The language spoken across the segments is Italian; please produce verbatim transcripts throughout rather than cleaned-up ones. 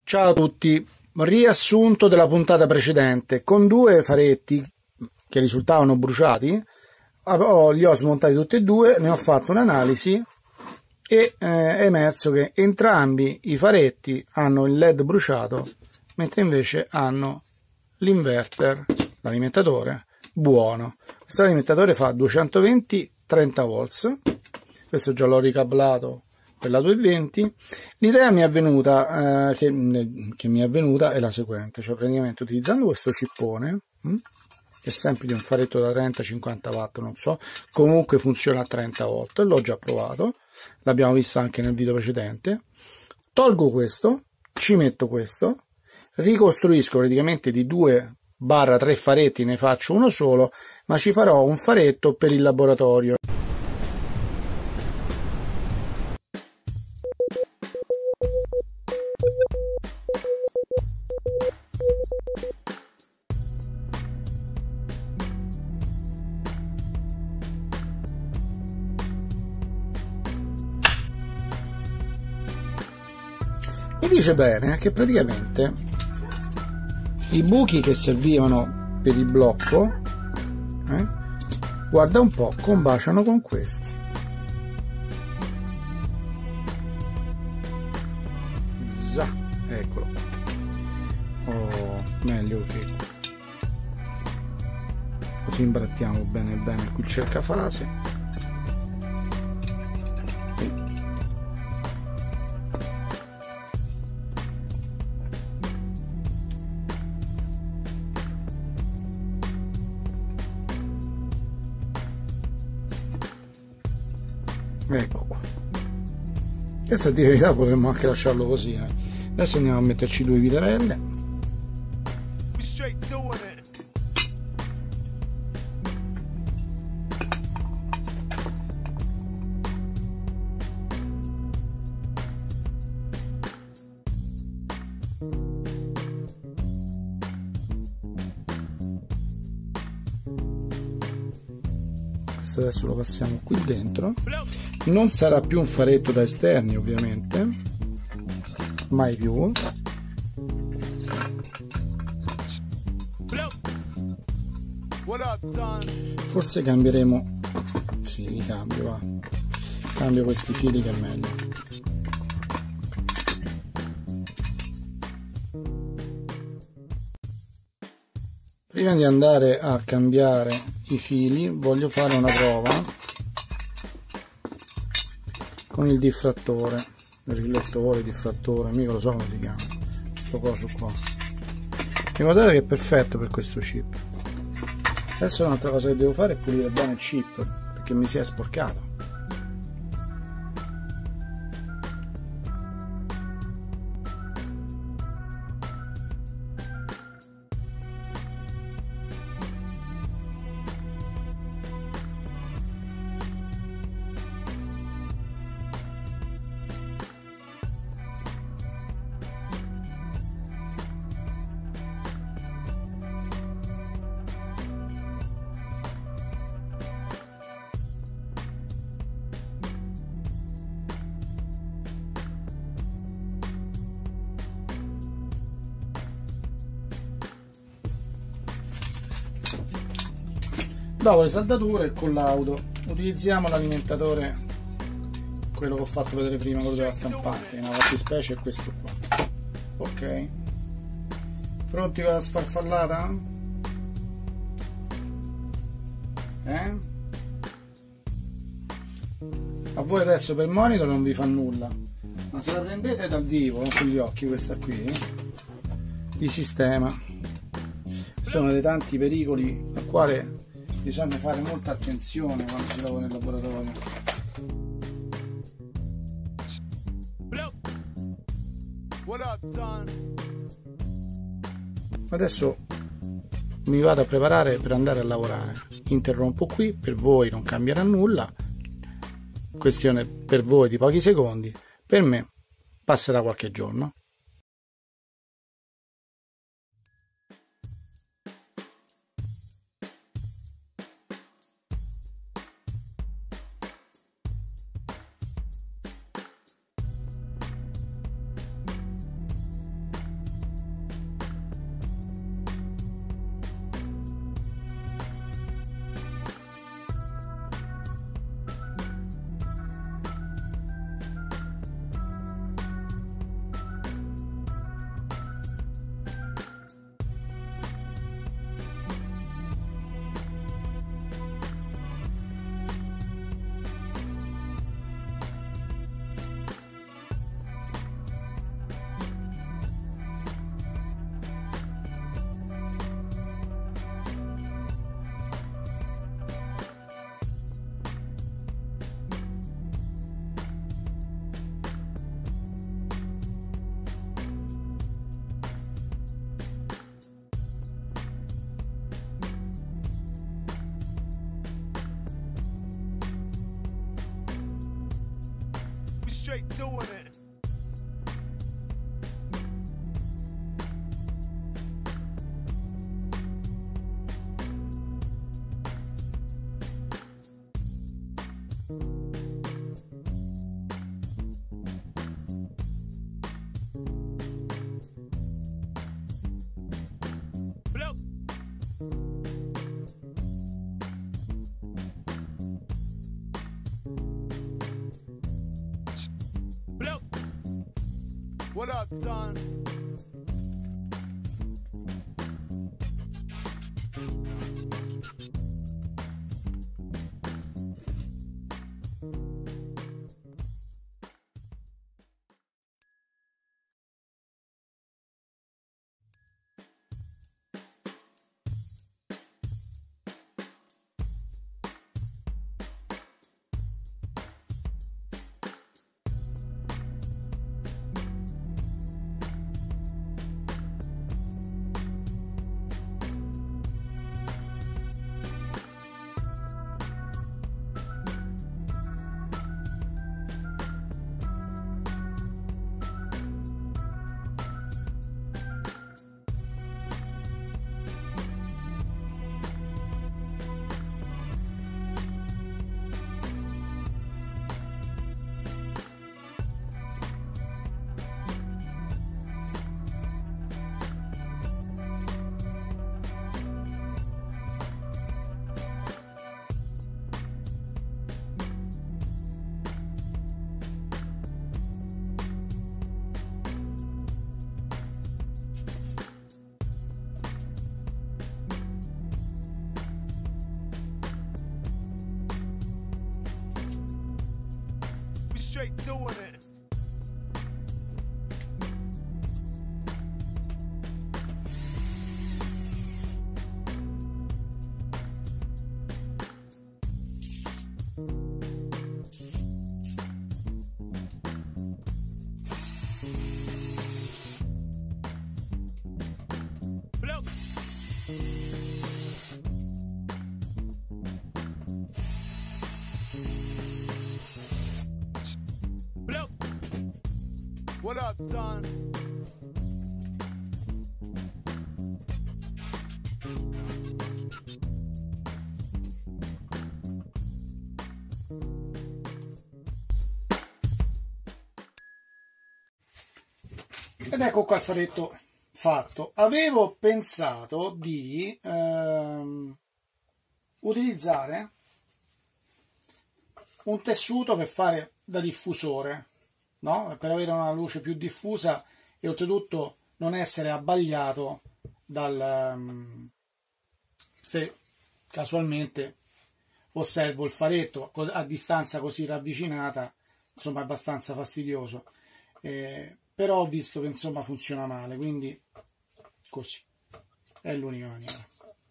Ciao a tutti, riassunto della puntata precedente. Con due faretti che risultavano bruciati, li ho smontati tutti e due, ne ho fatto un'analisi e eh, è emerso che entrambi i faretti hanno il led bruciato, mentre invece hanno l'inverter, l'alimentatore, buono. Questo alimentatore fa duecentoventi trenta volts, questo già l'ho ricablato per la duecentoventi. L'idea mi è venuta eh, che, che mi è venuta è la seguente, cioè praticamente utilizzando questo cippone hm, che è sempre di un faretto da trenta cinquanta watt, non so, comunque funziona a trenta volt, l'ho già provato, l'abbiamo visto anche nel video precedente. Tolgo questo, ci metto questo, ricostruisco praticamente di due tre faretti, ne faccio uno solo, ma ci farò un faretto per il laboratorio. Mi dice bene che praticamente i buchi che servivano per il blocco, eh, guarda un po', combaciano con questi. Zà, eccolo. Oh, meglio che così imbrattiamo bene bene qui il cercafase. Ecco qua. Adesso a dire la verità potremmo anche lasciarlo così, eh. Adesso andiamo a metterci due viterelle. Questo adesso lo passiamo qui dentro. Non sarà più un faretto da esterni, ovviamente, mai più. Forse cambieremo, sì, li cambio, va. Cambio questi fili che è meglio. Prima di andare a cambiare i fili voglio fare una prova con il diffrattore, il riflettore, il diffrattore, mica lo so come si chiama, questo coso qua. E guardate che è perfetto per questo chip. Adesso un'altra cosa che devo fare è pulire bene il chip, perché mi si è sporcato. Dopo le saldature, il collaudo, utilizziamo l'alimentatore, quello che ho fatto vedere prima, quello della stampante, una fattispecie è questo qua. Ok, pronti con la sfarfallata? Eh? A voi adesso per monitor non vi fa nulla, ma se la prendete dal vivo con gli occhi, questa qui di sistema, sono dei tanti pericoli al quale bisogna fare molta attenzione quando si lavora nel laboratorio. Adesso mi vado a preparare per andare a lavorare. Interrompo qui, per voi non cambierà nulla, questione per voi di pochi secondi, per me passerà qualche giorno. straight doing it. Blow. Blow. What up, Don? Straight doing it. Blow. Blow. What up, Don? Ed ecco qua il faretto fatto. Avevo pensato di ehm, utilizzare un tessuto per fare da diffusore, no? Per avere una luce più diffusa e oltretutto non essere abbagliato dal um, se casualmente osservo il faretto a distanza così ravvicinata, insomma è abbastanza fastidioso, eh, però ho visto che insomma funziona male, quindi così è l'unica maniera.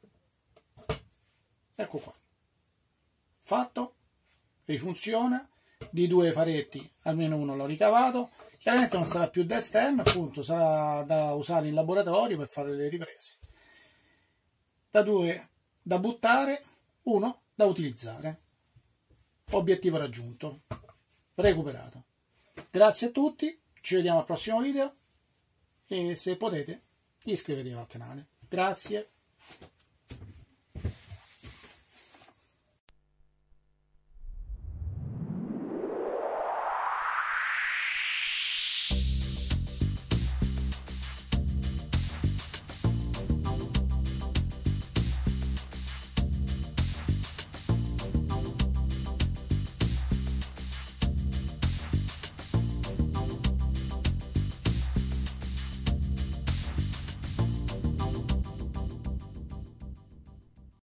Ecco qua, fatto, rifunziona. Di due faretti almeno uno l'ho ricavato. Chiaramente non sarà più da esterno, appunto sarà da usare in laboratorio per fare le riprese. Da due da buttare, uno da utilizzare. Obiettivo raggiunto, recuperato. Grazie a tutti, ci vediamo al prossimo video e se potete iscrivetevi al canale. Grazie.